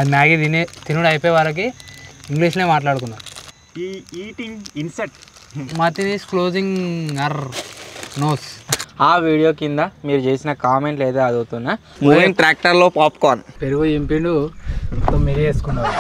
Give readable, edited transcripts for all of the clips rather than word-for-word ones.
అది మ్యాగీ తినుడు అయిపోయే వరకు ఇంగ్లీష్లో మాట్లాడుకున్నాం. Eating insect Mathin is closing our nose. ఆ వీడియో కింద మీరు చేసిన కామెంట్లు ఏదో చదువుతున్నా. మూవింగ్ ట్రాక్టర్లో పాప్కార్న్ పెరుగు ఇంపిండు మీరే వేసుకున్నారు.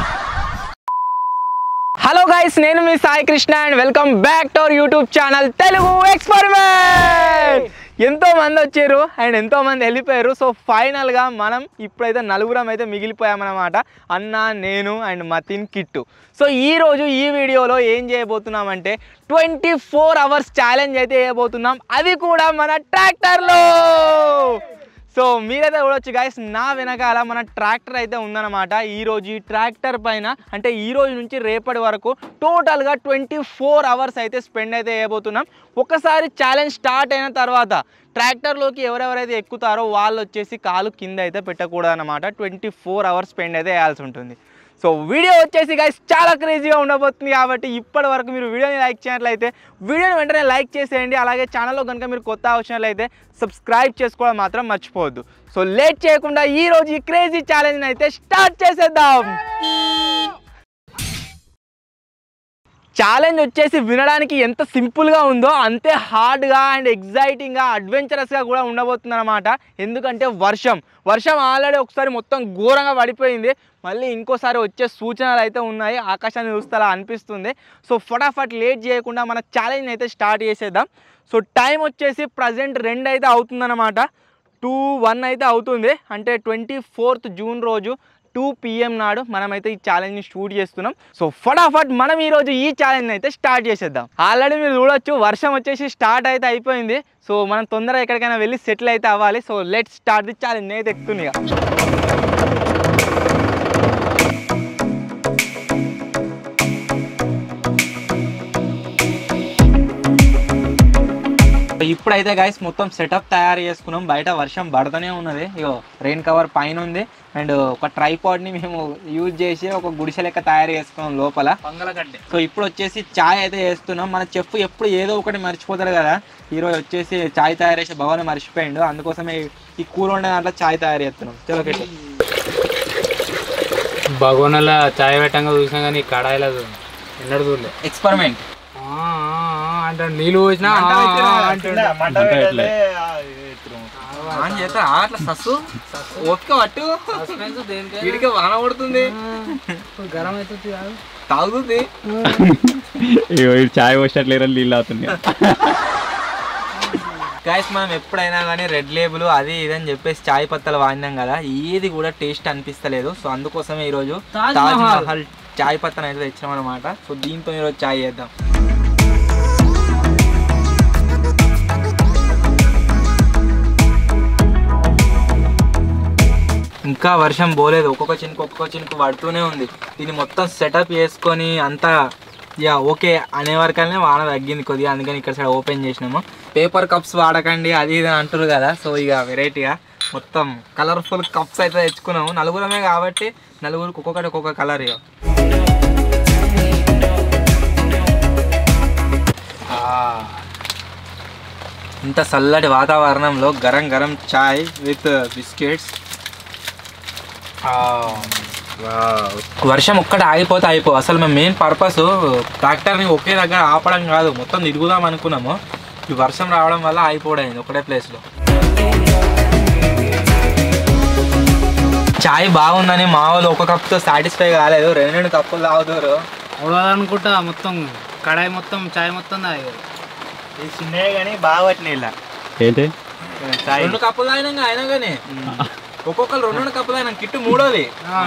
హలో గైస్, నేను మీ Sai Krishna and welcome back to our YouTube channel Telugu experiment. ఎంతో మంది వచ్చారు అండ్ ఎంతో మంది వెళ్ళిపోయారు. సో ఫైనల్గా మనం ఇప్పుడైతే నలుగురం అయితే మిగిలిపోయామన్నమాట. అన్న, నేను అండ్ మతిన్, కిట్టు. సో ఈరోజు ఈ వీడియోలో ఏం చేయబోతున్నామంటే 24 hours ఛాలెంజ్ అయితే చేయబోతున్నాం, అది కూడా మన ట్రాక్టర్లో. సో మీరైతే చూడొచ్చు గైస్, నా వెనకాల మన ట్రాక్టర్ అయితే ఉందన్నమాట. ఈరోజు ఈ ట్రాక్టర్ పైన అంటే ఈ రోజు నుంచి రేపటి వరకు టోటల్గా 24 hours అయితే స్పెండ్ అయితే చేయబోతున్నాం. ఒకసారి ఛాలెంజ్ స్టార్ట్ అయిన తర్వాత ట్రాక్టర్లోకి ఎవరెవరైతే ఎక్కుతారో వాళ్ళు వచ్చేసి కాలు కింద అయితే పెట్టకూడదు అన్నమాట. 24 hours స్పెండ్ అయితే చేయాల్సి ఉంటుంది. సో వీడియో వచ్చేసి గైస్ చాలా క్రేజీగా ఉండబోతుంది. కాబట్టి ఇప్పటి వరకు మీరు వీడియోని లైక్ చేయనట్లయితే వీడియోని వెంటనే లైక్ చేసేయండి. అలాగే ఛానల్లో కనుక మీరు కొత్త వచ్చినట్లయితే సబ్స్క్రైబ్ చేసుకోవడం మాత్రం మర్చిపోవద్దు. సో లేట్ చేయకుండా ఈరోజు ఈ క్రేజీ ఛాలెంజ్ని అయితే స్టార్ట్ చేసేద్దాం. ఛాలెంజ్ వచ్చేసి వినడానికి ఎంత సింపుల్గా ఉందో అంతే హార్డ్గా అండ్ ఎగ్జైటింగ్గా అడ్వెంచరస్గా కూడా ఉండబోతుంది అనమాట. ఎందుకంటే వర్షం ఆల్రెడీ ఒకసారి మొత్తం ఘోరంగా పడిపోయింది. మళ్ళీ ఇంకోసారి వచ్చే సూచనలు అయితే ఉన్నాయి. ఆకాశాన్ని చూస్తే అలా అనిపిస్తుంది. సో ఫటాఫట్ లేట్ చేయకుండా మన ఛాలెంజ్ అయితే స్టార్ట్ చేసేద్దాం. సో టైం వచ్చేసి ప్రజెంట్ 2 అయితే అవుతుందన్నమాట. 2:01 అయితే అవుతుంది. అంటే 24th June రోజు 2 PM నాడు మనమైతే ఈ ఛాలెంజ్ని షూట్ చేస్తున్నాం. సో ఫటాఫట్ మనం ఈరోజు ఈ ఛాలెంజ్ అయితే స్టార్ట్ చేసేద్దాం. ఆల్రెడీ మీరు చూడొచ్చు వర్షం వచ్చేసి స్టార్ట్ అయితే అయిపోయింది. సో మనం తొందరగా ఎక్కడికైనా వెళ్ళి సెటిల్ అయితే అవ్వాలి. So let's start the challenge అయితే ఎక్కుతుంది. ఇప్పుడైతే గైస్ మొత్తం సెటప్ తయారు చేసుకున్నాం. బయట వర్షం పడుతూనే ఉన్నది. ఇగో రెయిన్ కవర్ పైన ఉంది అండ్ ఒక ట్రైపాడ్ని మేము యూజ్ చేసి ఒక గుడిసె లెక్క తయారు చేసుకున్నాం లోపల. సో ఇప్పుడు వచ్చేసి చాయ్ అయితే చేస్తున్నాం. మన చెఫ్ ఎప్పుడు ఏదో ఒకటి మర్చిపోతాడు కదా. ఈరోజు వచ్చేసి చాయ్ తయారు చేసే భవన్ మర్చిపోయిండు. అందుకోసమే ఈ కూర ఉండే దాంట్లో చాయ్ తయారు చేస్తున్నాం. చలో భగోనలా చాయ్ పెట్టంగా చూసినా కానీ కడాయిలో ఎన్నడూ చూడలే. ఎక్స్పెరిమెంట్ అంటే నీళ్ళు పోసినా అట్లా సస్సు ఓపిక పట్టు. వీడికి వాన పడుతుంది, గరం అవుతుంది, తాగుతుంది. చాయ్ పోసేట్లేరు, నీళ్ళు అవుతుంది. గైస్ మనం ఎప్పుడైనా కానీ రెడ్ లేబుల్ అది ఇదని చెప్పేసి చాయ్ పత్తలు వాడినాం కదా, ఏది కూడా టేస్ట్ అనిపిస్తలేదు. సో అందుకోసమే ఈరోజు తాజ్ మహల్ చాయ్ పత్తను అయితే తెచ్చినాం అనమాట. సో దీంతో ఈరోజు చాయ్ చేద్దాం. ఇంకా వర్షం పోలేదు, ఒక్కొక్క చినుకు పడుతూనే ఉంది. దీన్ని మొత్తం సెటప్ చేసుకొని అంతా ఓకే అనే వరకనే వాన తగ్గింది కొద్దిగా. అందుకని ఇక్కడ సైడ్ ఓపెన్ చేసినాము. పేపర్ కప్స్ వాడకండి అది ఇది అంటారు కదా. సో ఇక వెరైటీగా మొత్తం కలర్ఫుల్ కప్స్ అయితే తెచ్చుకున్నాము. నలుగురమే కాబట్టి నలుగురికి ఒక్కొక్క కలర్. ఇక ఇంత చల్లటి వాతావరణంలో గరం చాయ్ విత్ బిస్కెట్స్. వర్షం ఒక్కటి ఆగిపోతే అసలు మేము మెయిన్ పర్పస్ ట్రాక్టర్ని ఒకే దగ్గర ఆపడం కాదు, మొత్తం తిరుగుదాం అనుకున్నాము. ఈ వర్షం రావడం వల్ల ఆగిపోవడం ఒకటే ప్లేస్లో. చాయ్ బాగుందని మా వాళ్ళు ఒక కప్తో సాటిస్ఫై కాలేదు, 2 కప్పులు తాగుతారు అనుకుంటా. మొత్తం కడాయి మొత్తం చాయ్ మొత్తం తాగారు. ఇది చిన్నవి కానీ బాగా పట్టినాయి. ఇలా ఏంటి 2 కప్పులు తాగినాక అయినా కానీ ఒక్కొక్కరు 2 కప్పులు అయినా కిట్టు 3వది.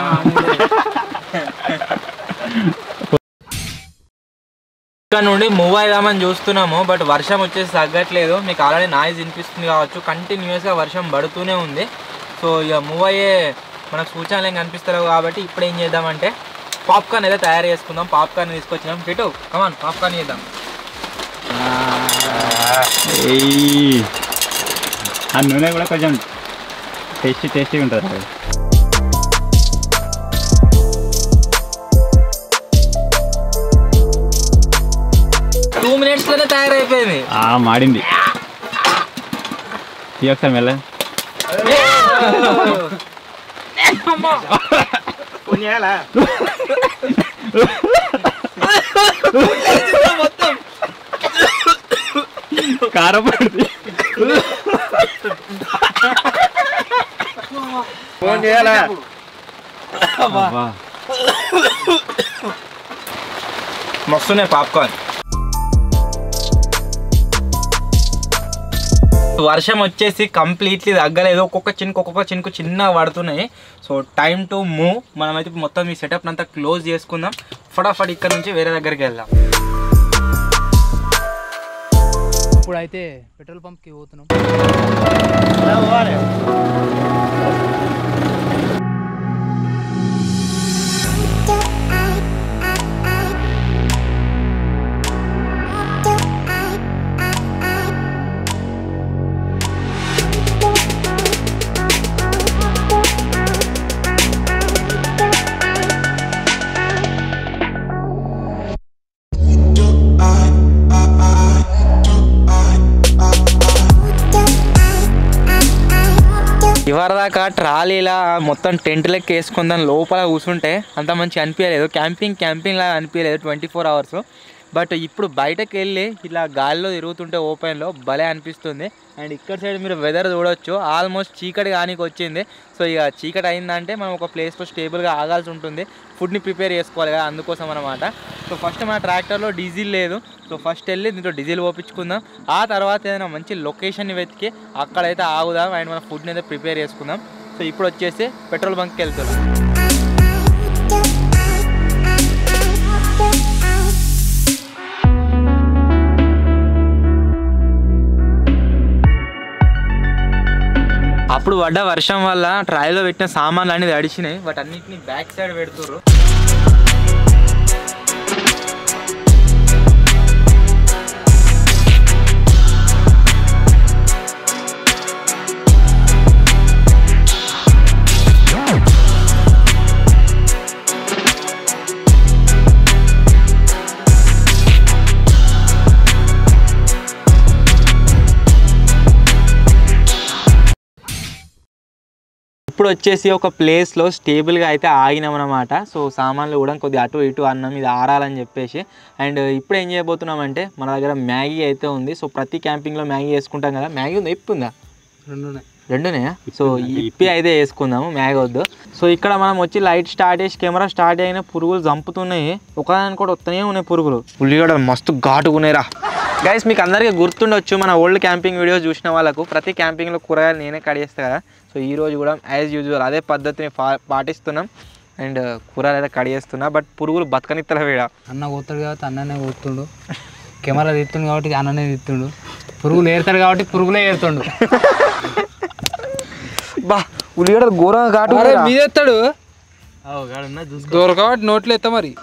ఇక్కడ నుండి మూవ్ అయిదామని చూస్తున్నాము, బట్ వర్షం వచ్చేసి తగ్గట్లేదు. మీకు ఆల్రెడీ నాయిస్ వినిపిస్తుంది కావచ్చు. కంటిన్యూస్గా వర్షం పడుతూనే ఉంది. సో ఇక మూవ్ అయ్యే మనకు సూచనలు ఏం కనిపిస్తలేవు కాబట్టి ఇప్పుడు ఏం చేద్దామంటే పాప్కార్న్ అయితే తయారు చేసుకుందాం. పాప్కార్న్ తీసుకొచ్చినాం. కిట్టు కమాన్ పాప్కార్న్ చేద్దాం. ఆ నూనె కూడా కొంచెం టేస్టీగా ఉంటుంది. 2 minutesలోనే తయారైపోయింది. మాడింది. ఒకసారి మెల్ల మొత్తం కారపడి ఫోన్ చేయాలా? మస్తున్నాయి పాప్కార్న్. వర్షం వచ్చేసి కంప్లీట్లీ తగ్గలేదు, ఒక్కొక్క చినుకు చిన్నగా పడుతున్నాయి. So time to move. మనమైతే మొత్తం ఈ సెటప్ అంతా క్లోజ్ చేసుకుందాం. ఫటాఫట్ ఇక్కడ నుంచి వేరే దగ్గరికి వెళ్దాం. ఇప్పుడైతే పెట్రోల్ పంప్కి పోతున్నాం. ఇవరిదాకా ట్రాలీలా మొత్తం టెంట్ లెక్క వేసుకుందాం లోపల కూర్చుంటే అంత మంచి అనిపించలేదు, క్యాంపింగ్ లాగా అనిపించలేదు 24 hours. బట్ ఇప్పుడు బయటకు వెళ్ళి ఇలా గాలిలో తిరుగుతుంటే ఓపెన్లో భలే అనిపిస్తుంది. అండ్ ఇక్కడ సైడ్ మీరు వెదర్ చూడొచ్చు, ఆల్మోస్ట్ చీకటి కానీ వచ్చింది. సో ఇక చీకటి అయిందంటే మనం ఒక ప్లేస్లో స్టేబుల్గా ఆగాల్సి ఉంటుంది, ఫుడ్ని ప్రిపేర్ చేసుకోవాలి కదా, అందుకోసం అనమాట. సో ఫస్ట్ మన ట్రాక్టర్లో డీజిల్ లేదు. సో ఫస్ట్ వెళ్ళి దీంట్లో డీజిల్ పోపించుకుందాం. ఆ తర్వాత ఏదైనా మంచి లొకేషన్ని వెతికి అక్కడైతే ఆగుదాం అండ్ మన ఫుడ్ని అయితే ప్రిపేర్ చేసుకుందాం. సో ఇప్పుడు వచ్చేసి పెట్రోల్ బంక్కి వెళ్తున్నాం. అప్పుడు పడ్డ వర్షం వల్ల ట్రాలీలో పెట్టిన సామాన్లు అనేది తడిచినాయి, బట్ అన్నిటిని బ్యాక్ సైడ్ పెడుతుర్రు. ఇప్పుడు వచ్చేసి ఒక ప్లేస్లో స్టేబుల్గా అయితే ఆగినాం అన్నమాట. సో సామాన్లు కూడా కొద్దిగా అటు ఇటు అన్నం ఇది ఆరాలని చెప్పేసి. అండ్ ఇప్పుడు ఏం చేయబోతున్నామంటే మన దగ్గర మ్యాగీ అయితే ఉంది. సో ప్రతి క్యాంపింగ్లో మ్యాగీ వేసుకుంటాం కదా. మ్యాగీ ఉంది, ఇప్పు ఉందా? రెండునే. సో ఇప్పి అయితే వేసుకుందాము, మ్యాగీ వద్దు. సో ఇక్కడ మనం వచ్చి లైట్ స్టార్ట్ చేసి కెమెరా స్టార్ట్ అయిన పురుగులు చంపుతున్నాయి, ఒకదాని కూడా వస్తూనే ఉన్నాయి పురుగులు. ఉల్లిగడ్డలు మస్తు ఘాటుకునేరా గైస్. మీకు అందరికీ గుర్తుండొచ్చు, మన ఓల్డ్ క్యాంపింగ్ వీడియోస్ చూసిన వాళ్ళకు ప్రతి క్యాంపింగ్లో కూరగాయలు నేనే కట్ చేస్తా కదా. సో ఈరోజు కూడా యాజ్ యూజువల్ అదే పద్ధతిని పాటిస్తున్నాం అండ్ కూరలు అయితే కట్ చేస్తున్నా. బట్ పురుగులు బతకనిత్తల వేడ. అన్న పోతాడు కాబట్టి అన్ననే పోతుండు, కెమెరా తీస్తుండు కాబట్టి అన్ననే తీస్తుండు, పురుగులు ఏరుతాడు కాబట్టి పురుగులే ఏరుతుండు. బా ఉల్లిగడ్డలు ఘోరంగా ఘాటు మీదెత్తాడు దూరం కాబట్టి నోట్లో ఎత్తా మరి.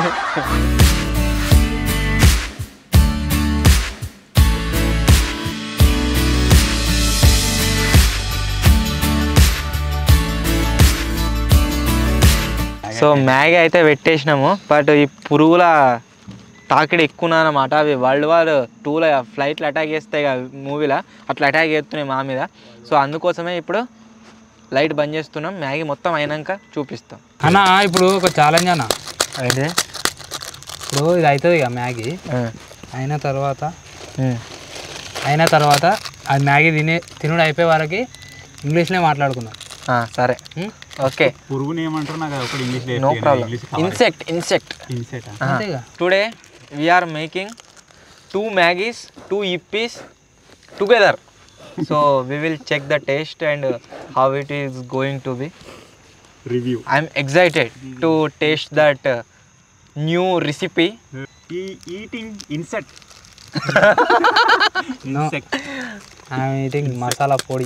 సో మ్యాగీ అయితే పెట్టేసినాము, బట్ ఈ పురుగుల తాకిడి ఎక్కువ అన్నమాట. అవి వరల్డ్ వార్ 2లో ఫ్లైట్లు అటాక్ చేస్తాయి కదా మూవీలో, అట్లా అటాక్ చేస్తున్నాయి మా మీద. సో అందుకోసమే ఇప్పుడు లైట్ బంద్ చేస్తున్నాం. మ్యాగీ మొత్తం అయినాక చూపిస్తాం. అన్న ఇప్పుడు ఒక ఛాలెంజ్ అన్న, అయితే ఇప్పుడు ఇది అవుతుంది ఇక మ్యాగీ అయిన తర్వాత అది మ్యాగీ తినుడు అయిపోయే వరకు ఇంగ్లీష్లో మాట్లాడుకుందాం. సరే ఓకే. పురుగుని ఏమంటారు నాకు ఒకటి English. No problem. Insect. Today we are making 2 Maggis 2 Yippees together. So we will check the taste and how it is going to be. Review. I'm excited to taste that new recipe. Eating insect. No, I'm eating masala podi.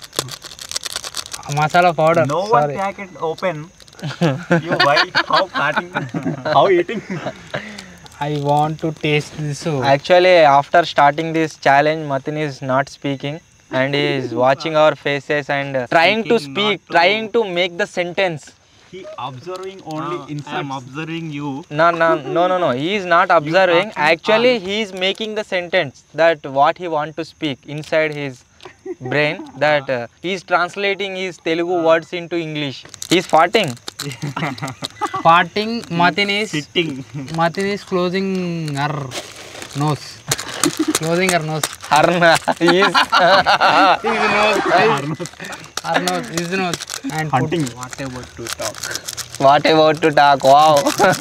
Masala powder. No one packet open. You why? How cutting? How eating? I want to taste this. Actually, after starting this challenge, Matin is not speaking and he is watching our faces and trying to speak, trying to make the sentence. He observing only insects. I'm observing you. No. He is not observing. Actually, he is making the sentence that what he want to speak inside his brain that he is translating his Telugu words into English. He is farting. Farting. Sitting. Matin is closing her nose. Closing her nose. Arna is His nose. Her nose. His nose. And Hunting. What about to talk? what about to talk? Wow.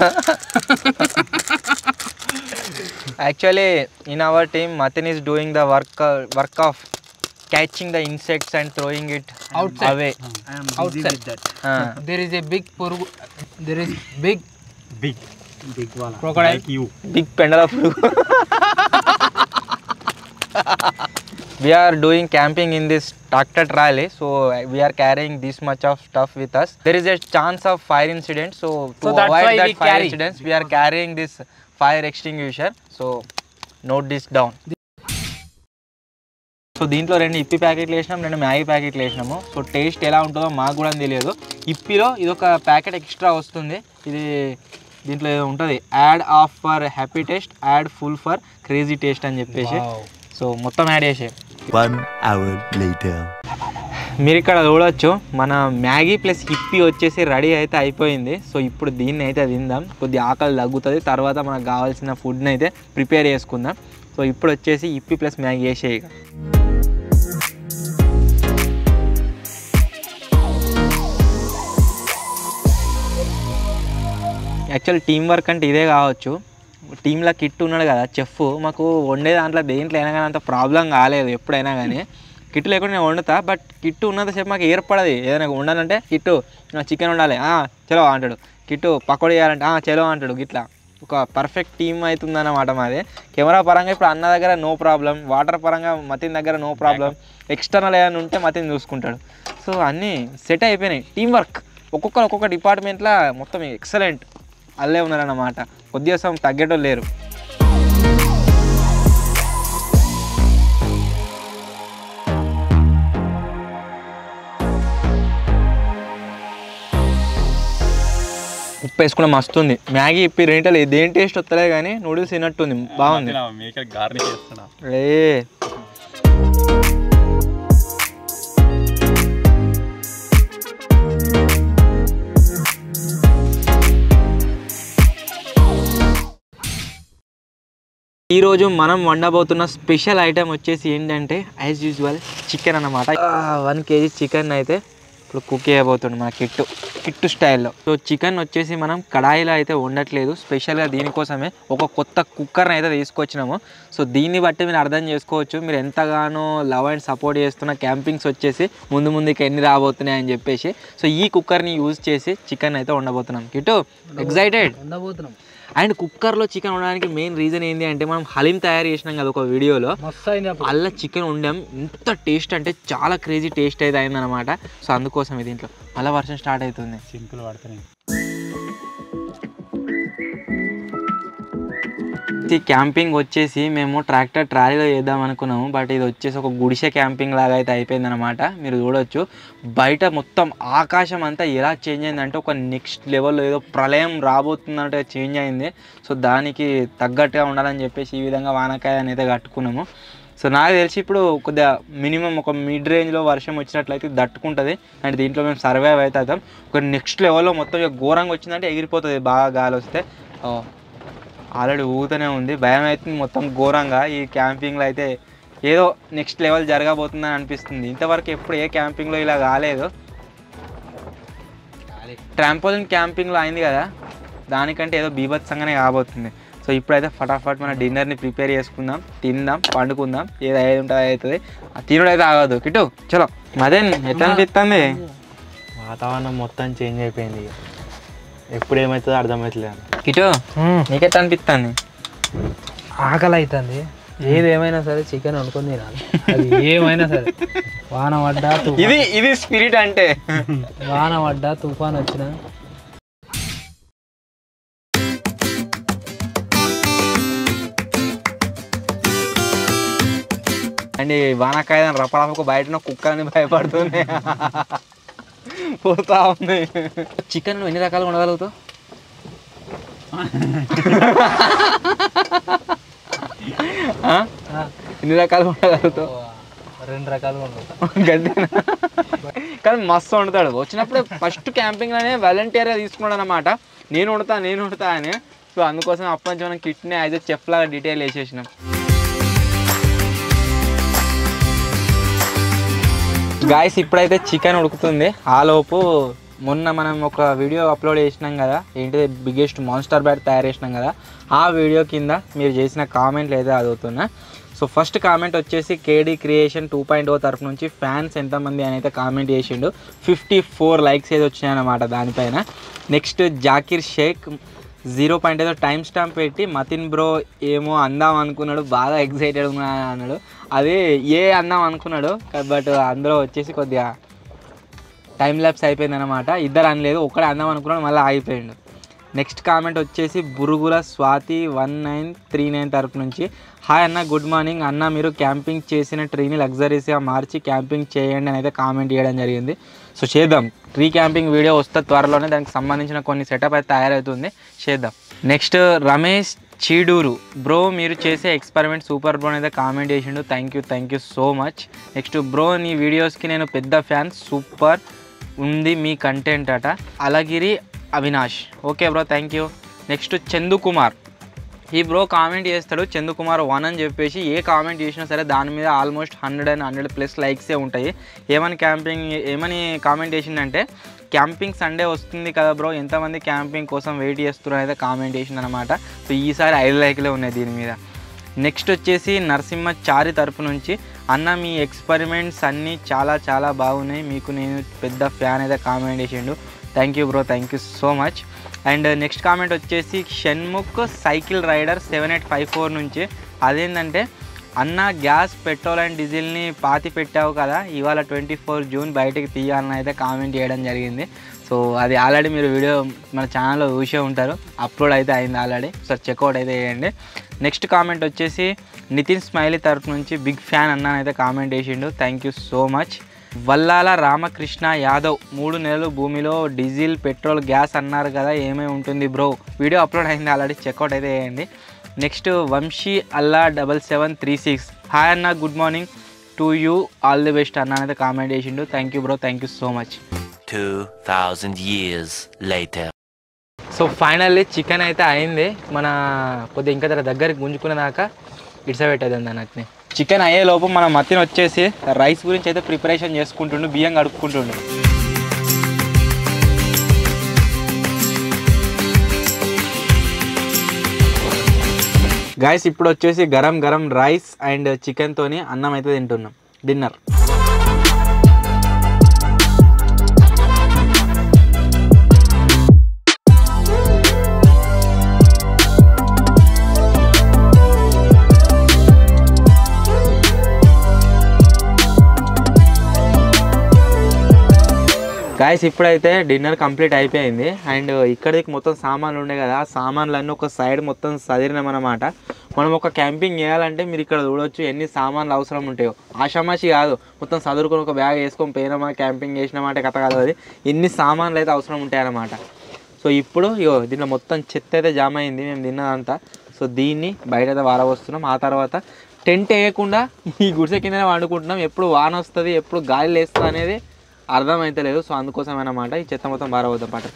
Actually, in our team, Matin is doing the work of catching the insects and throwing it Outside. away. I am busy Outside. with that. There is a big purugu. There is big Big wala. Crocodile. Like you. Big pendala fruit. We are doing camping in this tractor trolley, so we are carrying this much of stuff with us. There is a chance of fire incident, so to So that's why avoid that we fire carry. incidents, we are carrying this fire extinguisher. So note this down. So దీంట్లో 2 ఇప్పి ప్యాకెట్లు వేసినాం, 2 Maggi ప్యాకెట్లు వేసినాము. So taste ఎలా ఉంటుందో మాకు కూడా తెలియదు. ఇప్పిలో ఇది ఒక ప్యాకెట్ ఎక్స్ట్రా వస్తుంది. ఇది దీంట్లో ఏదో ఉంటుంది, add half for happy taste, add full for crazy taste అని చెప్పేసి. సో మొత్తం యాడ్ చేసే 1 hour later. మీరు ఇక్కడ చూడవచ్చు మన మ్యాగీ ప్లస్ ఇప్పి వచ్చేసి రెడీ అయితే అయిపోయింది. సో ఇప్పుడు దీన్ని అయితే తిందాం, కొద్దిగా ఆకలి తగ్గుతుంది. తర్వాత మనకు కావాల్సిన ఫుడ్ని అయితే ప్రిపేర్ చేసుకుందాం. సో ఇప్పుడు వచ్చేసి ఇప్పి ప్లస్ మ్యాగీ వేసేయి. యాక్చువల్ టీం వర్క్ అంటే ఇదే కావచ్చు. టీంలో కిట్ ఉన్నాడు కదా చెఫ్, మాకు వండే దాంట్లో దేంట్లో అయినా కానీ అంత ప్రాబ్లం కాలేదు ఎప్పుడైనా కానీ. కిట్ లేకుండా నేను వండుతా, బట్ కిట్టు ఉన్నంతసేపు మాకు ఏర్పడదు. ఏదైనా వండాలంటే కిట్టు చికెన్ వండాలి చలో అంటాడు, కిట్టు పకోడీ చేయాలంటే చలో అంటాడు. ఇట్లా ఒక పర్ఫెక్ట్ టీమ్ అవుతుందన్నమాట మాది. కెమెరా పరంగా ఇప్పుడు అన్న దగ్గర నో ప్రాబ్లం, వాటర్ పరంగా మతిన్ దగ్గర నో ప్రాబ్లం, ఎక్స్టర్నల్ ఏమైనా ఉంటే మతిన్ చూసుకుంటాడు. సో అన్నీ సెట్ అయిపోయినాయి. టీం వర్క్ ఒక్కొక్క డిపార్ట్మెంట్లో మొత్తం ఎక్సలెంట్ అల్లే ఉన్నారన్నమాట. కొద్దిగా సమయం తగ్గేటోళ్ళు లేరు. ఉప్పు వేసుకున్న మస్తుంది. మ్యాగీ ఇప్పి రెంటలు దేని టేస్ట్ వస్తలే కానీ నూడిల్స్ తిన్నట్టుంది, బాగుంది. మేకర్ గార్నిష్ చేస్తున్నా. ఈరోజు మనం వండబోతున్న స్పెషల్ ఐటెం వచ్చేసి ఏంటంటే యాజ్ యూజువల్ చికెన్ అన్నమాట. 1 kg చికెన్ అయితే ఇప్పుడు కుక్ చేయబోతుంది మన కిట్టు స్టైల్లో. సో చికెన్ వచ్చేసి మనం కడాయిలో అయితే వండట్లేదు, స్పెషల్గా దీనికోసమే ఒక కొత్త కుక్కర్ని అయితే తీసుకొచ్చినాము. సో దీన్ని బట్టి మీరు అర్థం చేసుకోవచ్చు మీరు ఎంతగానో లవ్ అండ్ సపోర్ట్ చేస్తున్న క్యాంపింగ్స్ వచ్చేసి ముందుకి ఎన్ని రాబోతున్నాయి అని చెప్పేసి. సో ఈ కుక్కర్ని యూజ్ చేసి చికెన్ అయితే వండబోతున్నాం. కిట్టు ఎక్సైటెడ్? వండబోతున్నాం. అండ్ కుక్కర్లో చికెన్ వండడానికి మెయిన్ రీజన్ ఏంటి అంటే మనం హలీం తయారు చేసినాం కదా ఒక వీడియోలో, అలా చికెన్ వండాం. ఎంత టేస్ట్ అంటే చాలా క్రేజీ టేస్ట్ అయితే అయిందనమాట. సో అందుకోసం దీంట్లో మళ్ళీ వర్షం స్టార్ట్ అవుతుంది. సింపుల్ పడుతున్నాయి. ఈ క్యాంపింగ్ వచ్చేసి మేము ట్రాక్టర్ ట్రాలీలో చేద్దాం అనుకున్నాము, బట్ ఇది వచ్చేసి ఒక గుడిసె క్యాంపింగ్ లాగా అయితే అయిపోయింది అనమాట. మీరు చూడొచ్చు బయట మొత్తం ఆకాశం అంతా ఎలా చేంజ్ అయిందంటే ఒక నెక్స్ట్ లెవెల్లో ఏదో ప్రళయం రాబోతుందంటే చేంజ్ అయింది. సో దానికి తగ్గట్టుగా ఉండాలని చెప్పేసి ఈ విధంగా వానకాయ అయితే కట్టుకున్నాము. సో నాకు తెలిసి ఇప్పుడు కొద్దిగా మినిమం ఒక మిడ్ రేంజ్లో వర్షం వచ్చినట్లయితే తట్టుకుంటుంది. అండ్ దీంట్లో మేము సర్వైవ్ అవుతాం. ఒక నెక్స్ట్ లెవెల్లో మొత్తం ఇక ఘోరంగా వచ్చిందంటే ఎగిరిపోతుంది బాగా గాలి వస్తే. ఆల్రెడీ ఊతూనే ఉంది, భయం అవుతుంది మొత్తం ఘోరంగా. ఈ క్యాంపింగ్లో అయితే ఏదో నెక్స్ట్ లెవెల్ జరగబోతుందని అనిపిస్తుంది. ఇంతవరకు ఎప్పుడు ఏ క్యాంపింగ్లో ఇలా కాలేదు. ట్రాంపోలిన్ క్యాంపింగ్లో అయింది కదా, దానికంటే ఏదో బీభత్సంగానే కాబోతుంది. సో ఇప్పుడైతే ఫటాఫట్ మన డిన్నర్ని ప్రిపేర్ చేసుకుందాం, తిందాం, పండుకుందాం. ఏది అయ్యేది ఉంటుంది అవుతుంది. ఆ తినుడు అయితే ఆగదు. కిట్టు చలో. మదేన్ ఎట్లా అనిపిస్తుంది? వాతావరణం మొత్తం చేంజ్ అయిపోయింది, ఎప్పుడు ఏమవుతుందో అర్థమవుతలేదు. కిట్టు నీకెట్లా అనిపిస్తుంది? ఆకలి అవుతుంది. ఏదేమైనా సరే చికెన్ వండుకొని తినాలి, అది ఏమైనా సరే. వాన పడ్డా ఇది స్పిరిట్ అంటే. వాన పడ్డా తుఫాన్ వచ్చినా అండ్ వానకాయ రపరపకు బయట కుక్కని భయపడుతుంది పోతా ఉంది. చికెన్ ఎన్ని రకాలుగా ఉండగలుగుతావు? ఎన్ని రకాలుగా ఉండగలుగుతావు? 2 రకాలుగా వండుతా. గద్దెనా కానీ మస్తు వండుతాడు. వచ్చినప్పుడు ఫస్ట్ క్యాంపింగ్లోనే వాలంటీర్గా తీసుకున్నాడు అనమాట. నేను వండుతా అని. సో అందుకోసం అప్పటి నుంచి మనం కిట్ని యాజ్ ఎ చెఫ్ లాగా డీటెయిల్ వేసేసినాం. గాయస్ ఇప్పుడైతే చికెన్ ఉడుకుతుంది. ఆలోపు మొన్న మనం ఒక వీడియో అప్లోడ్ చేసినాం కదా, ఏంటిది బిగ్గెస్ట్ మాన్స్టర్ బ్యాట్ తయారు చేసినాం కదా, ఆ వీడియో కింద మీరు చేసిన కామెంట్లు అయితే చదువుతున్నా. సో ఫస్ట్ కామెంట్ వచ్చేసి కేడీ క్రియేషన్ 2.0 తరఫు నుంచి ఫ్యాన్స్ ఎంతమంది అని అయితే కామెంట్ చేసిండు. 54 లైక్స్ అయితే వచ్చినాయి అన్నమాట దానిపైన. Next Zakir Shaikh 0.5 time stamp పెట్టి మతిన్ బ్రో ఏమో అందాం అనుకున్నాడు, బాగా ఎక్సైటెడ్ అన్నాడు. అదే అందాం అనుకున్నాడు, బట్ అందులో వచ్చేసి కొద్దిగా టైం ల్యాప్స్ అయిపోయింది అనమాట. ఇద్దరు అనలేదు, ఒక్కడే అందాం అనుకున్నాడు, మళ్ళీ ఆగిపోయిండు. నెక్స్ట్ కామెంట్ వచ్చేసి బురుగుల స్వాతి 1939 తరపు నుంచి, హాయ్ అన్న, గుడ్ మార్నింగ్ అన్న, మీరు క్యాంపింగ్ చేసిన ట్రీని లగ్జరీస్గా మార్చి క్యాంపింగ్ చేయండి అని అయితే కామెంట్ చేయడం జరిగింది. సో చేద్దాం, ట్రీ క్యాంపింగ్ వీడియో వస్తే త్వరలోనే, దానికి సంబంధించిన కొన్ని సెటప్ అయితే తయారవుతుంది, చేద్దాం. నెక్స్ట్ రమేష్ చీడూరు, బ్రో మీరు చేసే ఎక్స్పెరిమెంట్ సూపర్ బ్రో అయితే కామెంట్ చేసిండు. Thank you so much. Next bro నీ వీడియోస్కి నేను పెద్ద ఫ్యాన్, సూపర్ ఉంది మీ కంటెంట్ అట. Alagiri Avinash, okay bro, thank you. Next Chandu Kumar, ఈ బ్రో కామెంట్ చేస్తాడు చందుకుమార్ 1 అని చెప్పేసి, ఏ కామెంట్ చేసినా సరే దాని మీద ఆల్మోస్ట్ 100+ లైక్సే ఉంటాయి. ఏమని కామెంట్ చేసిందంటే, క్యాంపింగ్ సండే వస్తుంది కదా బ్రో, ఎంతమంది క్యాంపింగ్ కోసం వెయిట్ చేస్తున్నారు అయితే కామెంట్ చేసింది అనమాట. సో ఈసారి 5 లైక్లే ఉన్నాయి దీని మీద. నెక్స్ట్ వచ్చేసి నరసింహచారి తరపు నుంచి, అన్న మీ ఎక్స్పెరిమెంట్స్ అన్నీ చాలా బాగున్నాయి, మీకు నేను పెద్ద ఫ్యాన్ అయితే కామెంట్ చేసిండు. Thank you bro, thank you so much. And next comment వచ్చేసి షణ్ముఖ్ సైకిల్ రైడర్ 7854 నుంచి, అదేంటంటే అన్న గ్యాస్, పెట్రోల్ అండ్ డీజిల్ని పాతి పెట్టావు కదా, ఇవాళ 24 జూన్ బయటకు తీయాలని అయితే కామెంట్ చేయడం జరిగింది. సో అది ఆల్రెడీ మీరు వీడియో మన ఛానల్లో చూసే ఉంటారు, అప్లోడ్ అయితే అయింది ఆల్రెడీ, సో చెక్అవుట్ అయితే చేయండి. నెక్స్ట్ కామెంట్ వచ్చేసి నితిన్ స్మైలీ తరఫు నుంచి, బిగ్ ఫ్యాన్ అన్న అయితే కామెంట్ చేసిండు. Thank you so much. Vallala Ramakrishna Yadav, 3 నెలలు భూమిలో డీజిల్, పెట్రోల్, గ్యాస్ అన్నారు కదా, ఏమై ఉంటుంది బ్రో, వీడియో అప్లోడ్ అయింది ఆల్రెడీ, చెక్అవుట్ అయితే చేయండి. నెక్స్ట్ వంశీ అల్లా 7736, హాయ్ అన్న, good morning to you, all the best అన్న అయితే కామెంట్ చేసిండు. Thank you bro, thank you so much. 2000 years later. So finally chicken అయితే అయింది. మన కొద్దిగా ఇంకా దగ్గరికి గుంజుకునే దాకా ఇడ్సబెట్టేది అన్నట్టు. చికెన్ అయ్యే లోపు మన మతిని వచ్చేసి రైస్ గురించి అయితే ప్రిపరేషన్ చేసుకుంటుండు, బియ్యం కడుక్కుంటుండు. గాయస్ ఇప్పుడు వచ్చేసి గరం రైస్ అండ్ చికెన్తోని అన్నం అయితే తింటున్నాం, డిన్నర్. గాయస్ ఇప్పుడైతే డిన్నర్ కంప్లీట్ అయిపోయింది. అండ్ ఇక్కడికి మొత్తం సామాన్లు ఉండే కదా, ఆ సామాన్లన్నీ ఒక సైడ్ మొత్తం సదిరినామన్నమాట. మనం ఒక క్యాంపింగ్ చేయాలంటే మీరు ఇక్కడ చూడవచ్చు ఎన్ని సామాన్లు అవసరం ఉంటాయో. ఆషామాషి కాదు, మొత్తం సదురుకొని ఒక బ్యాగ్ వేసుకొని పోయినామా క్యాంపింగ్ చేసినామంటే కథ కాదు అది, ఎన్ని సామాన్లు అయితే అవసరం ఉంటాయన్నమాట. సో ఇప్పుడు దీంట్లో మొత్తం చెత్త అయితే జామ అయింది మేము తిన్నదంతా. సో దీన్ని బయట అయితే వారవస్తున్నాం. ఆ తర్వాత టెంట్ వేయకుండా ఈ గుడిసె కిందనే వండుకుంటున్నాం. ఎప్పుడు వాన వస్తుంది, ఎప్పుడు గాలి లేస్తుంది అనేది అర్థమైతే లేదు. సో అందుకోసం అన్నమాట ఈ చెత్త మొత్తం బారవద్దాం పాట.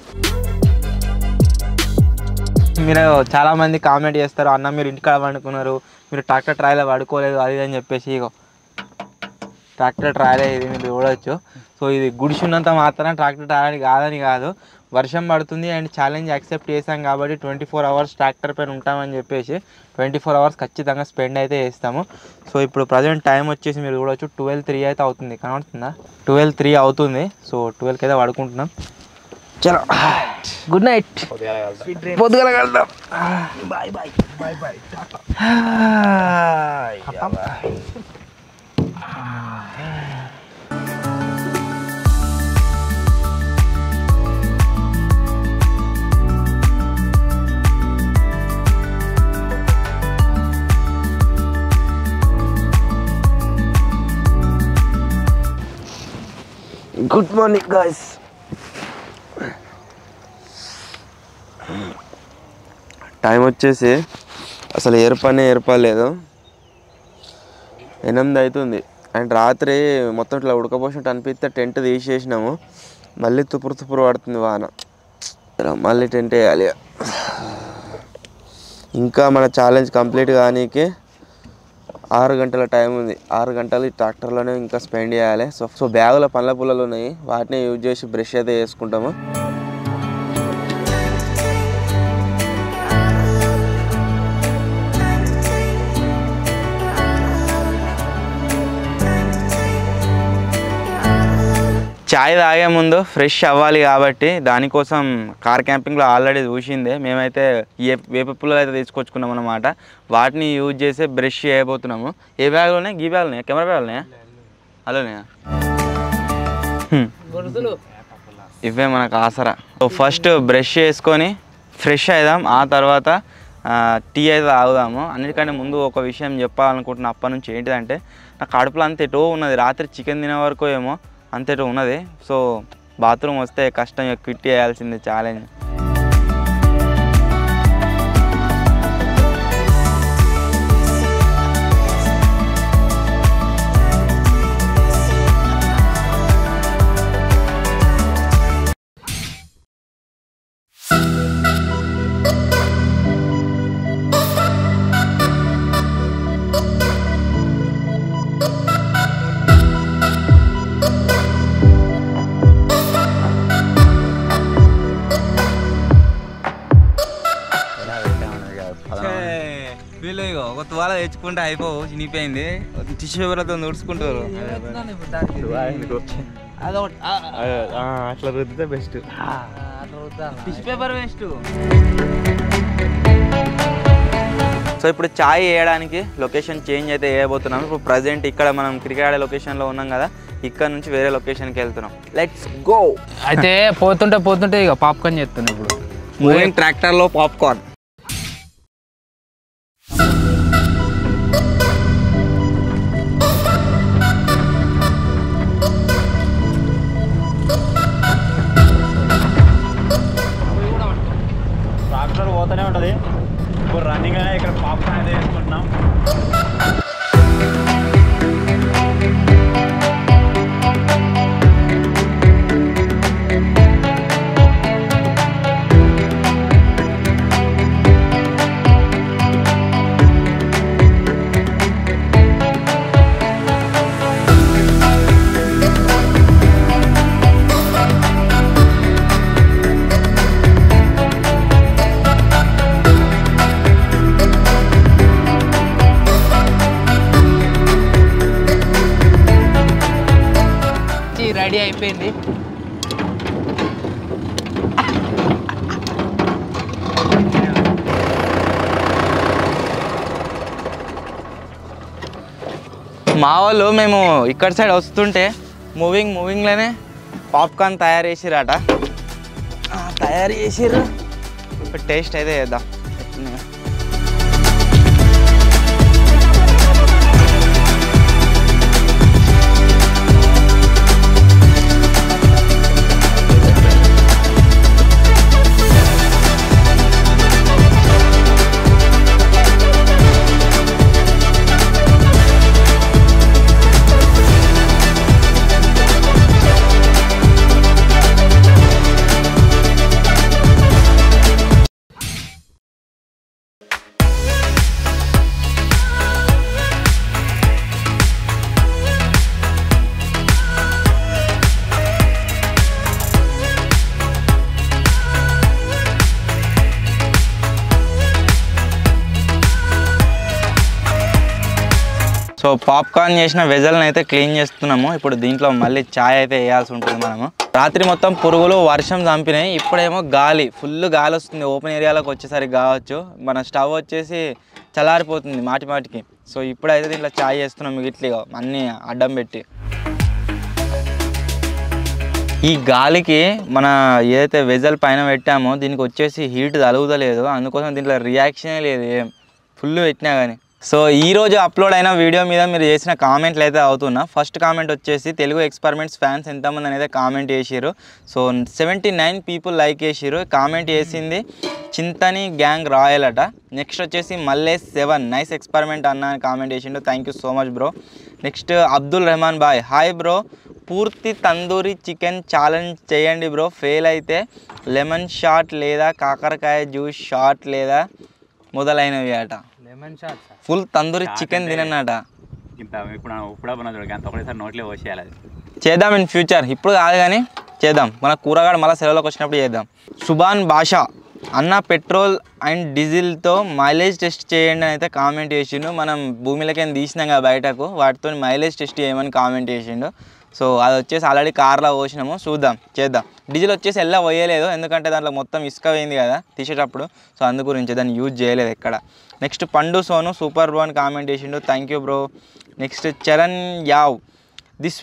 మీరు చాలామంది కామెంట్ చేస్తారు, అన్న మీరు ఇంటికాడ వండుకున్నారు, మీరు ట్రాక్టర్ ట్రాయలో పడుకోలేదు అది అని చెప్పేసి. ఇగో ట్రాక్టర్ ట్రాయలే ఇది, మీరు చూడవచ్చు. సో ఇది గుడిచున్నంత మాత్రం ట్రాక్టర్ ట్రాయల్ కాదని కాదు, వర్షం పడుతుంది అండ్ ఛాలెంజ్ యాక్సెప్ట్ చేసాం కాబట్టి 24 అవర్స్ ట్రాక్టర్ పైన ఉంటామని చెప్పేసి 24 అవర్స్ ఖచ్చితంగా స్పెండ్ అయితే చేస్తాము. సో ఇప్పుడు ప్రజెంట్ టైం వచ్చేసి మీరు చూడవచ్చు 12:03 అయితే అవుతుంది, కనబడుతుందా? 12:03 అవుతుంది. సో 12కి అయితే పడుకుంటున్నాం. చలో గుడ్ నైట్, పొద్దుగల కలుద్దాం. Bye bye bye bye. Good morning guys. Time వచ్చేసి అసలు ఏర్పడలేదు, 8 అవుతుంది. అండ్ రాత్రి మొత్తం ఇట్లా ఉడకపోసినట్టు అనిపిస్తే టెంట్ తీసేసినాము. మళ్ళీ తుపురు పడుతుంది వాన. మళ్ళీ టెంట్ వేయాలి. ఇంకా మన ఛాలెంజ్ కంప్లీట్ కానీకి 6 గంటల టైం ఉంది. 6 గంటలు ఈ ట్రాక్టర్లోనే ఇంకా స్పెండ్ చేయాలి. సో బ్యాగులో పండ్ల పుల్లలు ఉన్నాయి, వాటిని యూజ్ చేసి బ్రష్ అయితే చేసుకుంటాము. చాయ్ తాగే ముందు ఫ్రెష్ అవ్వాలి కాబట్టి దానికోసం కార్ క్యాంపింగ్లో ఆల్రెడీ చూసిందే. మేమైతే వేప పుల్లలు అయితే తీసుకొచ్చుకున్నాం అన్నమాట. వాటిని యూజ్ చేసి బ్రష్ చేయబోతున్నాము. ఏ బ్యాగ్లోనే గీ బ్యాగ్లోనే కెమెరా బ్యాగ్లోనే అలానే ఇవే మనకు ఆసరా. సో ఫస్ట్ బ్రష్ చేసుకొని ఫ్రెష్ అవుదాం, ఆ తర్వాత టీ అయితే తాగుదాము. అన్నిటికంటే ముందు ఒక విషయం చెప్పాలనుకుంటున్నా అప్పటి నుంచి. ఏంటిదంటే నా కడుపులో అంత ఎటో ఉన్నది. రాత్రి చికెన్ తినే వరకు ఏమో అంతేటో ఉన్నది. సో బాత్రూమ్ వస్తే కష్టం, క్విట్ చేయాల్సిందే ఛాలెంజ్. వీళ్ళు ఒక తువాల తెచ్చుకుంటే అయిపోవు, చినిగిపోయింది. టిష్యూ పేపర్లతో తుడుచుకుంటారు. అట్లా రుద్దితే best. Tissue paper waste. So ఇప్పుడు చాయ్ వేయడానికి లొకేషన్ చేంజ్ అయితే వేయబోతున్నాం. ఇప్పుడు ప్రజెంట్ ఇక్కడ మనం క్రికెట్ ఆడే లొకేషన్లో ఉన్నాం కదా, ఇక్కడ నుంచి వేరే లొకేషన్కి వెళ్తున్నాం. Let's go. అయితే పోతుంటే ఇక పాప్కార్న్ చేస్తున్నాం. ఇప్పుడు మూవింగ్ ట్రాక్టర్లో పాప్కార్న్. ట్రాక్టర్ పోతూనే ఉంటుంది. ఇప్పుడు రన్నింగ్ అయినా ఇక్కడ పాప్కార్న్ అయితే వేసుకుంటున్నాం. రెడీ అయిపోయింది. మా వాళ్ళు మేము ఇక్కడ సైడ్ వస్తుంటే మూవింగ్లోనే పాప్కార్న్ తయారు చేసిరట. తయారు చేసిర్రు. ఇప్పుడు టేస్ట్ అయితే చేద్దాం. సో పాప్కార్న్ చేసిన వెజల్ని అయితే క్లీన్ చేస్తున్నాము. ఇప్పుడు దీంట్లో మళ్ళీ ఛాయ్ అయితే వేయాల్సి ఉంటుంది మనము. రాత్రి మొత్తం పురుగులు వర్షం చంపినాయి. ఇప్పుడేమో గాలి, ఫుల్ గాలి వస్తుంది. ఓపెన్ ఏరియాలోకి వచ్చేసరికి కావచ్చు. మన స్టవ్ వచ్చేసి చల్లారిపోతుంది మాటికి. సో ఇప్పుడైతే దీంట్లో ఛాయ్ చేస్తున్నాము ఇట్లా అన్నీ అడ్డం పెట్టి. ఈ గాలికి మన ఏదైతే వెజల్ పైన పెట్టామో దీనికి వచ్చేసి హీట్ తలుగుతలేదు. అందుకోసం దీంట్లో రియాక్షనే లేదు ఫుల్ పెట్టినా కానీ. సో ఈరోజు అప్లోడ్ అయిన వీడియో మీద మీరు చేసిన కామెంట్లు అయితే అవుతున్నా. ఫస్ట్ కామెంట్ వచ్చేసి తెలుగు ఎక్స్పెరిమెంట్స్ ఫ్యాన్స్ ఎంతమంది అనేది కామెంట్ చేసిర్రు. సో 79 పీపుల్ లైక్ చేసిర్రు. కామెంట్ చేసింది చింతని గ్యాంగ్ రాయల్ అట. నెక్స్ట్ వచ్చేసి మల్లేష్ 7 నైస్ ఎక్స్పెరిమెంట్ అన్న అని కామెంట్ చేసిండు. Thank you so much bro. Next Abdul Rehman boy hi bro, పూర్తి తందూరి చికెన్ ఛాలెంజ్ చేయండి బ్రో, ఫెయిల్ అయితే లెమన్ షాట్ లేదా కాకరకాయ జ్యూస్ షాట్ లేదా మొదలైనవి అట. Lemon shot full tandoori chicken తినన్నట. ఇంత ఇప్పుడు చూడగా అంత ఒకటేసారి నోట్లే పోసేయాలి. అది చేద్దాం ఇన్ ఫ్యూచర్, ఇప్పుడు కాదు కానీ చేద్దాం. మన కూరగాడు మళ్ళీ సెలవులోకి వచ్చినప్పుడు చేద్దాం. సుబాన్ బాషా అన్న పెట్రోల్ అండ్ డీజిల్తో మైలేజ్ టెస్ట్ చేయండి అని అయితే కామెంట్ చేసిండు. మనం భూమిలోకి తీసినాం కదా బయటకు, వాటితో మైలేజ్ టెస్ట్ చేయమని కామెంట్ చేసిండు. సో అది వచ్చేసి ఆల్రెడీ కార్లో పోసినాము, చూద్దాం చేద్దాం. డీజిల్ వచ్చేసి ఎలా పోయలేదు, ఎందుకంటే దాంట్లో మొత్తం ఇసుక పోయింది కదా తీసేటప్పుడు. సో అందు గురించి దాన్ని యూజ్ చేయలేదు ఎక్కడ. Next Pandu Sonu super bro అని కామెంట్ చేసిండు. Thank you bro. Next Charan యావ్ this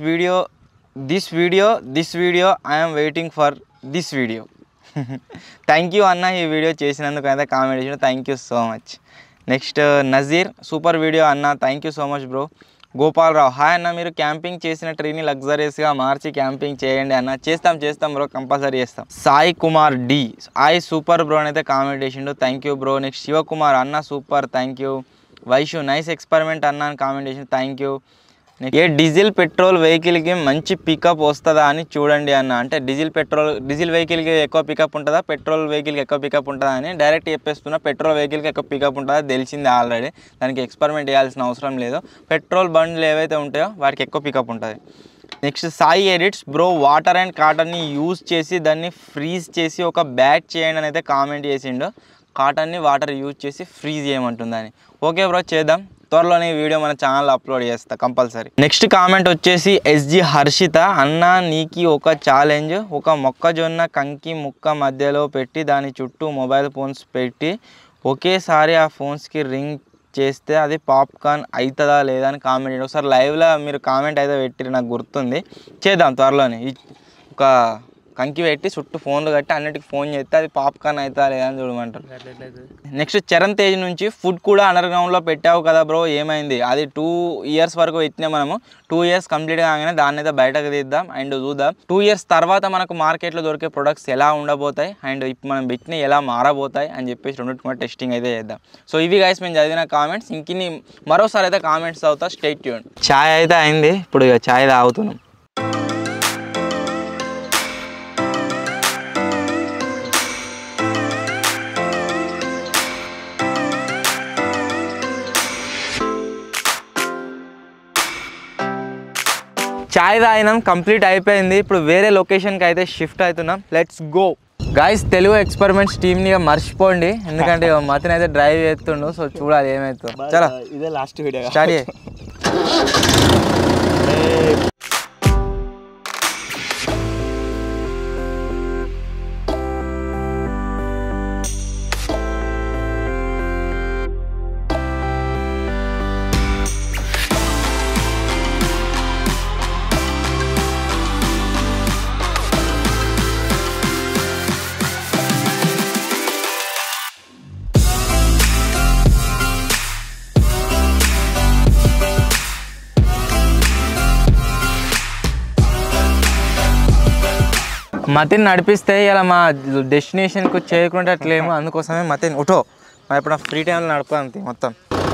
video I'm waiting for this video. Thank you అన్న ఈ వీడియో చేసినందుకు అయితే కామెంట్ చేసిన. Thank you so much. Next Nazir super video అన్న, thank you so much bro. Gopalarao hi అన్న, మీరు క్యాంపింగ్ చేసిన ట్రీని లగ్జరియస్గా మార్చి క్యాంపింగ్ చేయండి అన్న. చేస్తాం బ్రో, కంపల్సరీ చేస్తాం. Sai Kumar D super bro అని అయితే కామెంట్ చేసిండు. Thank you bro. Next Shivakumar అన్న super, thank you. Vaishu nice experiment అన్న అని కామెంట్ చేసిండు. Thank you. ఏ డీజిల్ పెట్రోల్ వెహికల్కి మంచి పికప్ వస్తుందా అని చూడండి అన్న. అంటే డీజిల్ వెహికల్కి ఎక్కువ పికప్ ఉంటుందా, పెట్రోల్ వెహికల్కి ఎక్కువ పికప్ ఉంటుందా అని డైరెక్ట్ చెప్పేస్తున్నా. పెట్రోల్ వెహికల్కి ఎక్కువ పికప్ ఉంటుందా తెలిసిందే ఆల్రెడీ, దానికి ఎక్స్పెరిమెంట్ చేయాల్సిన అవసరం లేదు. పెట్రోల్ బండ్లు ఏవైతే ఉంటాయో వాటికి ఎక్కువ పికప్ ఉంటుంది. Next Sai edits bro water and కాటన్ని యూజ్ చేసి దాన్ని ఫ్రీజ్ చేసి ఒక బ్యాట్ చేయండి అని అయితే కామెంట్ చేసిండు. కాటన్ని వాటర్ యూజ్ చేసి ఫ్రీజ్ చేయమంటుందని. ఓకే బ్రో చేద్దాం, త్వరలోనే ఈ వీడియో మన ఛానల్లో అప్లోడ్ చేస్తా కంపల్సరీ. నెక్స్ట్ కామెంట్ వచ్చేసి ఎస్జి హర్షిత అన్న, నీకి ఒక ఛాలెంజ్, ఒక మొక్కజొన్న కంకి ముక్క మధ్యలో పెట్టి దాని చుట్టూ మొబైల్ ఫోన్స్ పెట్టి ఒకేసారి ఆ ఫోన్స్కి రింగ్ చేస్తే అది పాప్కార్న్ అవుతుందా లేదా అని కామెంట్ చేయండి. ఒకసారి లైవ్లో మీరు కామెంట్ అయితే పెట్టిరు, నాకు గుర్తుంది. చేద్దాం త్వరలోనే. ఒక కంకి పెట్టి చుట్టూ ఫోన్లు కట్టి అన్నిటికి ఫోన్ చేస్తే అది పాప్కార్న్ అవుతా లేదా అని చూడమంటారు. నెక్స్ట్ చరణ్ తేజ్ నుంచి ఫుడ్ కూడా అండర్ గ్రౌండ్లో పెట్టావు కదా బ్రో ఏమైంది? అది 2 years వరకు పెట్టినా మనము. 2 years కంప్లీట్ కాగానే దాన్ని అయితే బయటకు తీద్దాం అండ్ చూద్దాం 2 years తర్వాత మనకు మార్కెట్లో దొరికే ప్రొడక్ట్స్ ఎలా ఉండబోతాయి అండ్ ఇప్పుడు మనం పెట్టిన ఎలా మారబోతాయి అని చెప్పేసి రెండింటి కూడా టెస్టింగ్ అయితే చేద్దాం. సో ఇవి గైస్ మేము చదివిన కామెంట్స్. ఇంకిన్ని మరోసారి అయితే కామెంట్స్ అవుతా. Stay tuned. ఛాయ్ అయితే అయింది, ఇప్పుడు ఇక ఛాయ్ తాగుతున్నాం. చాయ్ తాగినాం, కంప్లీట్ అయిపోయింది. ఇప్పుడు వేరే లొకేషన్కి అయితే షిఫ్ట్ అవుతున్నాం. Let's go guys. Telugu experiments టీమ్ని మర్చిపోండి, ఎందుకంటే మతిని అయితే డ్రైవ్ చేస్తుండు. సో చూడాలి ఏమవుతుందో. చాలా ఇదే లాస్ట్ వీడియో స్టార్ట్ చేయి. మతిని నడిపిస్తే ఇలా మా డెస్టినేషన్కి చేయకుండా అట్లేమో, అందుకోసమే మతిని ఉఠో మనం ఎప్పుడు ఫ్రీ టైంలో నడపండి మొత్తం.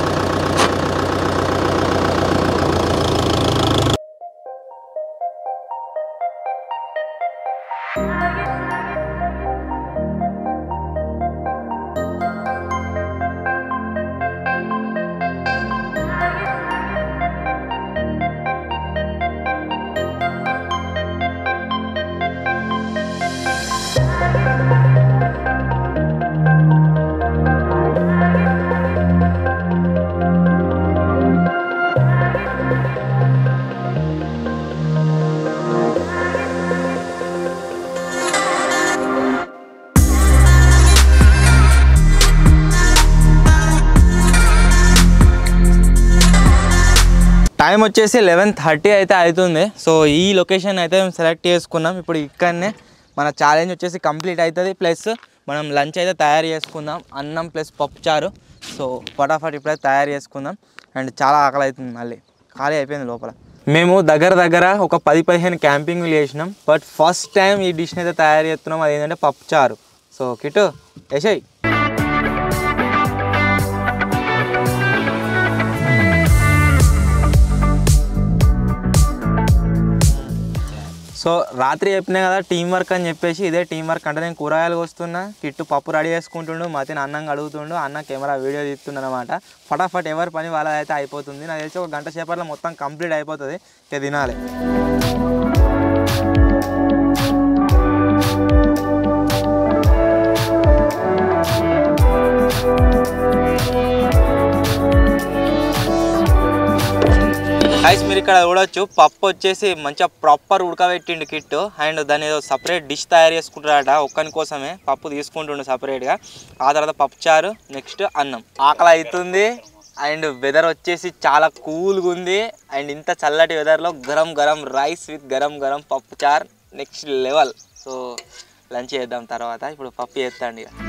టైం వచ్చేసి 11:30 అయితే అవుతుంది. సో ఈ లొకేషన్ అయితే మేము సెలెక్ట్ చేసుకున్నాం. ఇప్పుడు ఇక్కడనే మన ఛాలెంజ్ వచ్చేసి కంప్లీట్ అవుతుంది. ప్లస్ మనం లంచ్ అయితే తయారు చేసుకుందాం, అన్నం ప్లస్ పప్పుచారు. సో ఫటాఫట్ ఇప్పుడైతే తయారు చేసుకుందాం. అండ్ చాలా ఆకలి అవుతుంది, మళ్ళీ ఖాళీ అయిపోయింది లోపల. మేము దగ్గర ఒక 10-15 క్యాంపింగ్లు చేసినాం, బట్ ఫస్ట్ టైం ఈ డిష్ని అయితే తయారు చేస్తున్నాం. అది ఏంటంటే పప్పుచారు. So kit వేసేయి. సో రాత్రి చెప్పినా కదా టీం వర్క్ అని చెప్పేసి ఇదే టీం వర్క్. అంటే నేను కూరగాయలు వస్తున్నా, కిట్టు పప్పు రెడీ చేసుకుంటుండు, మతిని అన్నంగా అడుగుతుండు, అన్న కెమెరా వీడియో తీస్తుండు అనమాట. ఫటాఫట్ ఎవరి పని వాళ్ళదైతే అయిపోతుంది. నాకు తెలిసి ఒక గంట సేపట్లో మొత్తం కంప్లీట్ అయిపోతుంది. ఇక తినాలి. గైస్ మీరు ఇక్కడ చూడొచ్చు పప్పు వచ్చేసి మంచిగా ప్రాపర్ ఉడకబెట్టిండు కిట్టు. అండ్ దాని ఏదో సపరేట్ డిష్ తయారు చేసుకుంటారట ఒక్కని కోసమే. పప్పు తీసుకుంటుండు సపరేట్గా. ఆ తర్వాత పప్పుచారు, నెక్స్ట్ అన్నం. ఆకలి అవుతుంది. అండ్ వెదర్ వచ్చేసి చాలా కూల్గా ఉంది. అండ్ ఇంత చల్లటి వెదర్లో గరం గరం రైస్ విత్ గరం గరం పప్పుచారు నెక్స్ట్ లెవెల్. సో లంచ్ చేద్దాం తర్వాత. ఇప్పుడు పప్పు చేస్తాండి. ఇక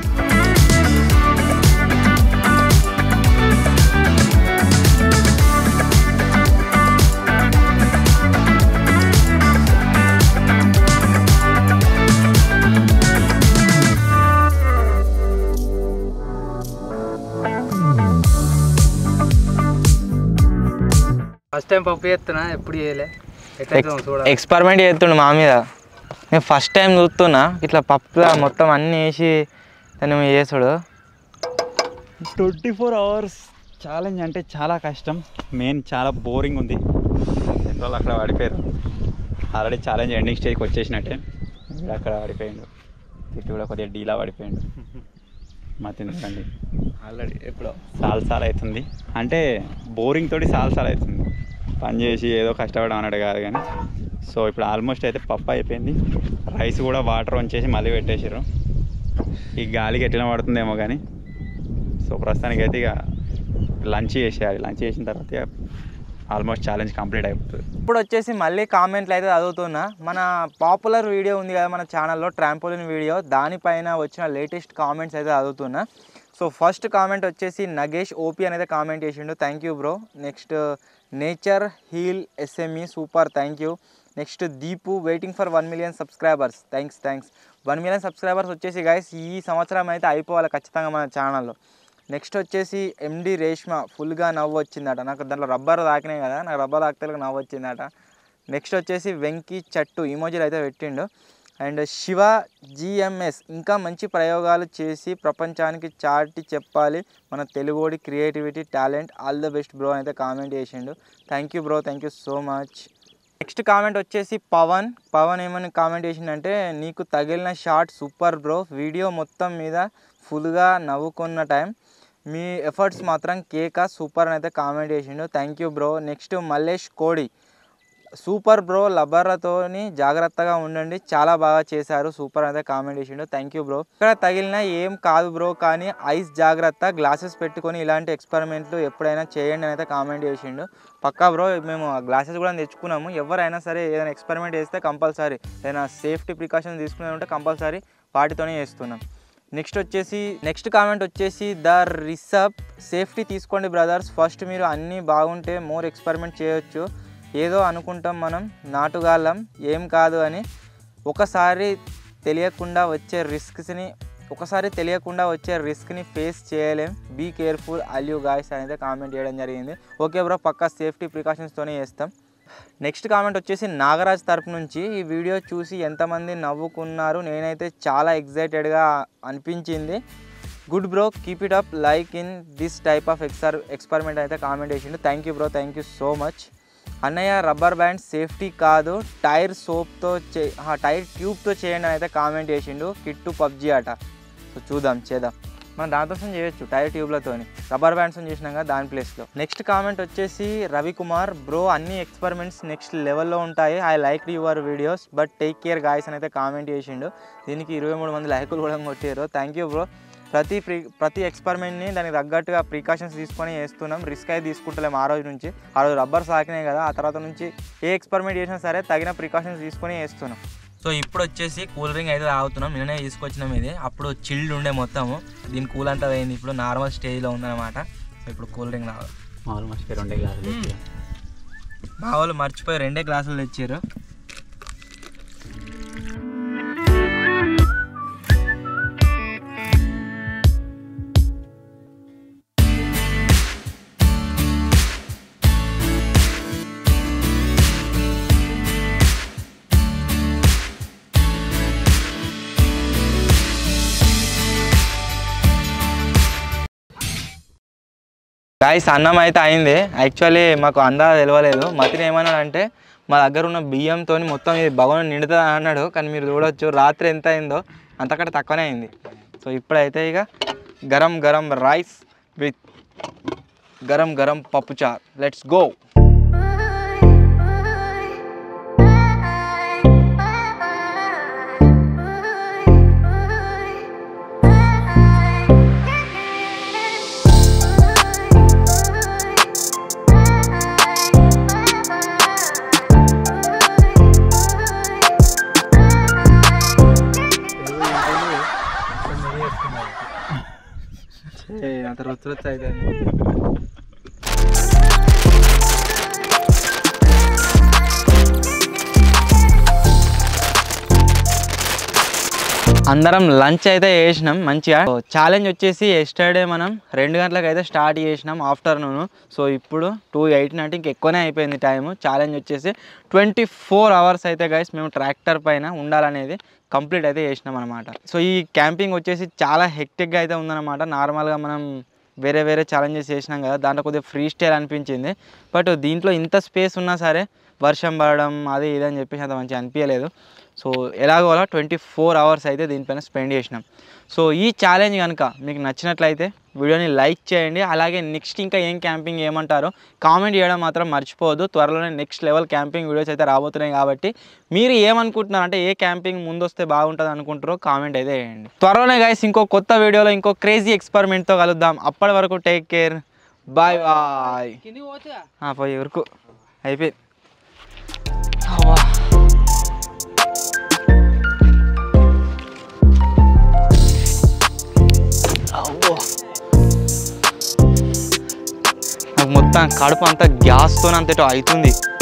ఫస్ట్ టైం పప్పు చేస్తున్నా, ఎప్పుడు చేయలే. ఎక్స్పెరిమెంట్ చేస్తుండు మా మీద. నేను ఫస్ట్ టైం చూస్తున్నా ఇట్లా పప్పులా మొత్తం అన్నీ వేసి దాన్ని చేసుడు. 24 hours ఛాలెంజ్ అంటే చాలా కష్టం. మెయిన్ చాలా బోరింగ్ ఉంది. ఎన్ని రోజులు అక్కడ పడిపోయారు. ఆల్రెడీ ఛాలెంజ్ ఎండింగ్ స్టేజ్కి వచ్చేసినట్టే. ఇప్పుడు అక్కడ పడిపోయాడు. తిట్టు కూడా కొద్దిగా డీలా పడిపోయాడు. మా తిందండి ఆల్రెడీ ఎప్పుడో సాల్సాలు అవుతుంది. అంటే బోరింగ్ తోటి సాల్సాలు అవుతుంది. పని చేసి ఏదో కష్టపడడం అన్నట్టు కాదు కానీ. సో ఇప్పుడు ఆల్మోస్ట్ అయితే పప్పు అయిపోయింది. రైస్ కూడా వాటర్ వంచేసి మళ్ళీ పెట్టేసారు. ఈ గాలికి ఎట్లా పడుతుందేమో కానీ. సో ప్రస్తుతానికైతే ఇక లంచ్ చేసేయాలి. లంచ్ చేసిన తర్వాత ఆల్మోస్ట్ ఛాలెంజ్ కంప్లీట్ అయిపోతుంది. ఇప్పుడు వచ్చేసి మళ్ళీ కామెంట్లు అయితే చదువుతున్నా. మన పాపులర్ వీడియో ఉంది కదా మన ఛానల్లో, ట్రాంపోలిన్ వీడియో, దానిపైన వచ్చిన లేటెస్ట్ కామెంట్స్ అయితే చదువుతున్నా. సో ఫస్ట్ కామెంట్ వచ్చేసి నగేష్ ఓపీ అనేది కామెంట్ చేసిండు. Thank you bro. Next nature heal SME super, thank you. Next Deepu waiting for 1 million subscribers, thanks. 1 million subscribers వచ్చేసి గైస్ ఈ సంవత్సరం అయితే అయిపోవాలి ఖచ్చితంగా మన ఛానల్లో. నెక్స్ట్ వచ్చేసి ఎండి రేష్మ ఫుల్గా నవ్వు వచ్చిందట. నాకు దాంట్లో రబ్బర్ తాకినాయి కదా, నాకు రబ్బర్ తాకితే నవ్వు వచ్చిందట. నెక్స్ట్ వచ్చేసి వెంకీ చట్టు ఇమోజీలు అయితే పెట్టిండు. అండ్ శివ జిఎంఎస్ ఇంకా మంచి ప్రయోగాలు చేసి ప్రపంచానికి చాటి చెప్పాలి మన తెలుగోడి creativity talent, all the best bro అయితే కామెంట్ చేసిండు. Thank you bro, thank you so much. Next comment వచ్చేసి పవన్ ఏమని కామెంట్ చేసిండంటే, నీకు తగిలిన షాట్ సూపర్ బ్రో, వీడియో మొత్తం మీద ఫుల్గా నవ్వుకున్న టైం, మీ ఎఫర్ట్స్ మాత్రం కేక సూపర్ అని అయితే కామెంట్ చేసిండు. Thank you bro. Next Mallesh Kodi super bro, లబ్బర్లతోని జాగ్రత్తగా ఉండండి, చాలా బాగా చేశారు సూపర్ అయితే కామెంట్ చేసిండు. Thank you bro. ఇక్కడ తగిలిన ఏం కాదు బ్రో, కానీ ఐస్ జాగ్రత్త, గ్లాసెస్ పెట్టుకొని ఇలాంటి ఎక్స్పెరిమెంట్లు ఎప్పుడైనా చేయండి అని అయితే కామెంట్ చేసిండు. పక్కా బ్రో, మేము గ్లాసెస్ కూడా తెచ్చుకున్నాము. ఎవరైనా సరే ఏదైనా ఎక్స్పెరిమెంట్ చేస్తే కంపల్సరీ ఏదైనా సేఫ్టీ ప్రికాషన్స్ తీసుకునే ఉంటే కంపల్సరీ వాటితోనే చేస్తున్నాం. నెక్స్ట్ కామెంట్ వచ్చేసి ద రిసప్, సేఫ్టీ తీసుకోండి బ్రదర్స్, ఫస్ట్ మీరు అన్నీ బాగుంటే మోర్ ఎక్స్పెరిమెంట్ చేయొచ్చు, ఏదో అనుకుంటాం మనం నాటుగాళ్ళం, ఏం కాదు అని. ఒకసారి తెలియకుండా వచ్చే రిస్క్ని ఫేస్ చేయలేం, be careful all you guys అనేది కామెంట్ చేయడం జరిగింది. ఓకే బ్రో, పక్కా సేఫ్టీ ప్రికాషన్స్తోనే చేస్తాం. నెక్స్ట్ కామెంట్ వచ్చేసి నాగరాజ్ తరపు నుంచి, ఈ వీడియో చూసి ఎంతమంది నవ్వుకున్నారు, నేనైతే చాలా ఎగ్జైటెడ్గా అనిపించింది, good bro, keep it up, like in this type of experiment అయితే కామెంట్ చేసిండు. Thank you bro, thank you so much. అన్నయ్య రబ్బర్ బ్యాండ్ సేఫ్టీ కాదు, టైర్ ట్యూబ్తో చేయండి అని అయితే కామెంట్ చేసిండు. కిట్టు పబ్జీ అట. సో చేద్దాం మనం దానికోసం చేయొచ్చు, టైర్ ట్యూబ్లతోని. రబ్బర్ బ్యాండ్స్ చేసినాం కదా దాని ప్లేస్లో. నెక్స్ట్ కామెంట్ వచ్చేసి రవికుమార్, బ్రో అన్ని ఎక్స్పెరిమెంట్స్ నెక్స్ట్ లెవెల్లో ఉంటాయి, I like your videos but take care guys అని అయితే కామెంట్ చేసిండు. దీనికి 23 మంది లైకులు కూడా కొట్టారు. Thank you bro. ప్రతి ఎక్స్పెరిమెంట్ని దానికి తగ్గట్టుగా ప్రికాషన్స్ తీసుకొని చేస్తున్నాం, రిస్క్ అయితే తీసుకుంటలేము. ఆ రోజు రబ్బర్ సాకినాయి కదా, ఆ తర్వాత నుంచి ఏ ఎక్స్పెరిమెంట్ చేసినా సరే తగిన ప్రికాషన్స్ తీసుకొని చేస్తున్నాం. సో ఇప్పుడు వచ్చేసి కూల్ డ్రింక్ అయితే తాగుతున్నాం. నిన్ననే తీసుకొచ్చినాం ఇది. అప్పుడు చిల్డ్ ఉండే మొత్తము, దీని కూల్ అంతా అయింది, ఇప్పుడు నార్మల్ స్టేజ్లో ఉందన్నమాట. సో ఇప్పుడు కూల్ డ్రింక్ తాగాలి. ఆల్మోస్ట్ 2 గ్లాసులు మా వాళ్ళు మర్చిపోయి 2 గ్లాసులు తెచ్చారు. గాయ్స్ అన్నం అయితే అయింది. యాక్చువల్లీ మాకు అందా తెలియలేదు. మతిని ఏమన్నాడంటే మా దగ్గర ఉన్న బియ్యంతో మొత్తం ఇది భగవాన్ నిండుతుంది అన్నాడు. కానీ మీరు చూడవచ్చు రాత్రి ఎంత అయిందో అంతకంటే తక్కువనే అయింది. సో ఇప్పుడైతే ఇక గరం గరం రైస్ విత్ గరం గరం పప్పుచార్. Let's go. అంత రుచి అయితే అందరం లంచ్ అయితే చేసినాం మంచిగా. ఛాలెంజ్ వచ్చేసి ఎస్టర్డే మనం 2 గంటలకు అయితే స్టార్ట్ చేసినాం ఆఫ్టర్నూన్. సో ఇప్పుడు 2:18 అంటే ఇంకెక్కువనే అయిపోయింది టైము. ఛాలెంజ్ వచ్చేసి 24 అవర్స్ అయితే గైస్ మేము ట్రాక్టర్ పైన ఉండాలనేది కంప్లీట్ అయితే చేసినాం అనమాట. సో ఈ క్యాంపింగ్ వచ్చేసి చాలా హెక్టిక్గా అయితే ఉందన్నమాట. నార్మల్గా మనం వేరే వేరే ఛాలెంజెస్ చేసినాం కదా, దాంట్లో కొద్దిగా ఫ్రీ స్టైల్ అనిపించింది. బట్ దీంట్లో ఇంత స్పేస్ ఉన్నా సరే వర్షం పడడం అది ఇదని చెప్పేసి అంత మంచిగా అనిపించలేదు. సో ఎలాగో అలా 24 అవర్స్ అయితే దీనిపైన స్పెండ్ చేసినాం. సో ఈ ఛాలెంజ్ కనుక మీకు నచ్చినట్లయితే వీడియోని లైక్ చేయండి. అలాగే నెక్స్ట్ ఇంకా ఏం క్యాంపింగ్ ఏమంటారో కామెంట్ చేయడం మాత్రం మర్చిపోవద్దు. త్వరలోనే నెక్స్ట్ లెవెల్ క్యాంపింగ్ వీడియోస్ అయితే రాబోతున్నాయి కాబట్టి మీరు ఏమనుకుంటున్నారు అంటే ఏ క్యాంపింగ్ ముందు వస్తే బాగుంటుంది అనుకుంటారో కామెంట్ అయితే చేయండి. త్వరలోనే గైస్ ఇంకో కొత్త వీడియోలో ఇంకో క్రేజీ ఎక్స్పెరిమెంట్తో కలుద్దాం. అప్పటి వరకు టేక్ కేర్, బాయ్ బాయ్. పోయి వరకు అయిపోయింది. నాకు మొత్తం కడుపు అంతా గ్యాస్తో అంతటో అవుతుంది.